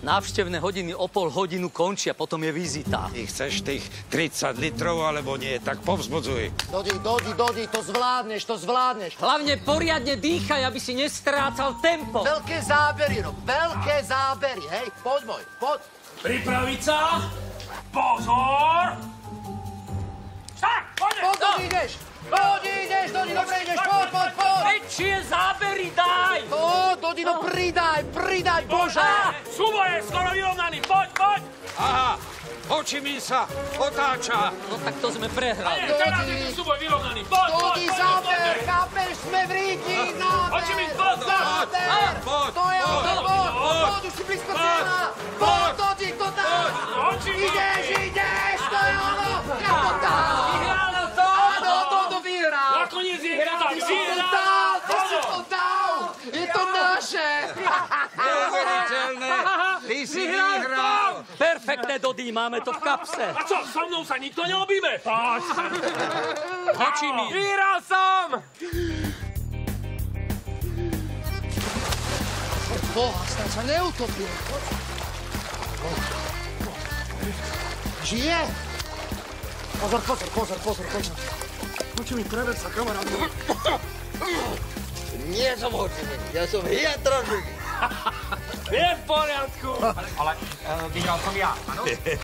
Návštevné hodiny o pol hodinu končia, potom je vizita. Ty chceš tých 30 litrov, alebo nie, tak povzbudzuj. Dodi, to zvládneš. Hlavne poriadne dýchaj, aby si nestrácal tempo. Veľké zábery, Rob, veľké zábery, hej. Poď. Pripraviť sa. Pozor. Start, poďme. Dodi, ideš, dobre ideš, poď. Väčšie zábery daj! Dodi, no pridaj, Bože. Súboj je skoro vyrovnaný, poď. Aha, oči mi sa otáča. No tak to sme prehrali. Teraz je ten súboj vyrovnaný, poď. Dodi, záber, chápeš, sme v ríti, Oči mi, poď. Poď. To je ono, poď, už si blízko cieľa. Poď, Dodi, to tam. Oči mi. Ideš, to je ono. Ja to tam. Vyhráno to! Áno, Dodo vyhral. Nakoniec je hra tak Ty si to dal. Je to naše. Neuveriteľné. Ty si vyhral. Perfektné, Dodi, máme to v kapse. A čo, so mnou sa nikto neobíme? Poď. Oči mi. Vyhral som. Boha, snad sa neutopil. Žije? Pozor. Počuj mi, preveď sa, kamarát. Nie som očivý, ja som hyjatrožik. Je v poriadku. Ale vyhral som ja, áno?